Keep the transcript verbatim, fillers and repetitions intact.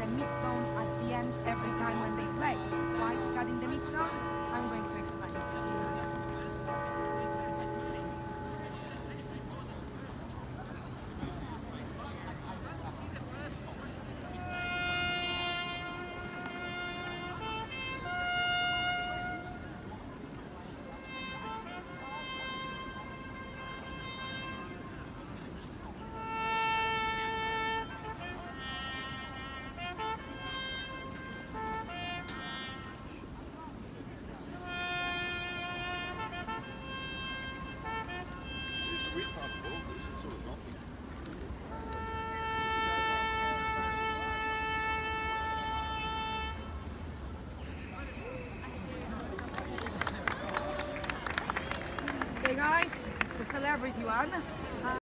the midstone at the end every time when they play. Why it's cutting the midstone? I'm going to explain. Hey guys, the celebrity one.